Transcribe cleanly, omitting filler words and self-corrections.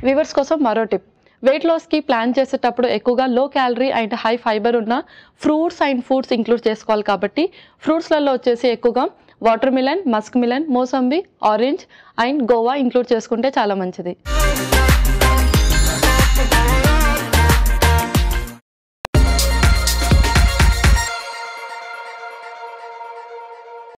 Weavers కోసం మరో tip, wait లాస్కి ప్లాన్ చేసేటప్పుడు ఎక్కువగా low calorie and high fibre ఉన్న ఫ్రూట్స్ అండ్ ఫుడ్స్ ఇంక్లూడ్ చేసుకోవాలి. కాబట్టి ఫ్రూట్స్లలో వచ్చేసి ఎక్కువగా watermelon, muskmelon, mosambi, orange and guava include చేసుకుంటే చాలా మంచిది.